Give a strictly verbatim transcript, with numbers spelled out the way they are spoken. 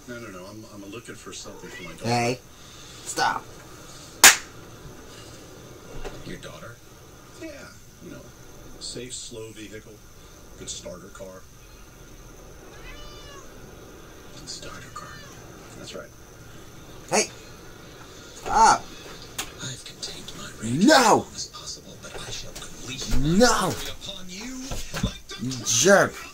No, no, no. I'm, I'm looking for something for my daughter. Hey, stop. Your daughter? Yeah, you know, safe, slow vehicle, good starter car. Good starter car. That's right. Hey, stop. I've contained my rage No. as long as possible, but I shall unleash my No. fury upon you like the You jerk.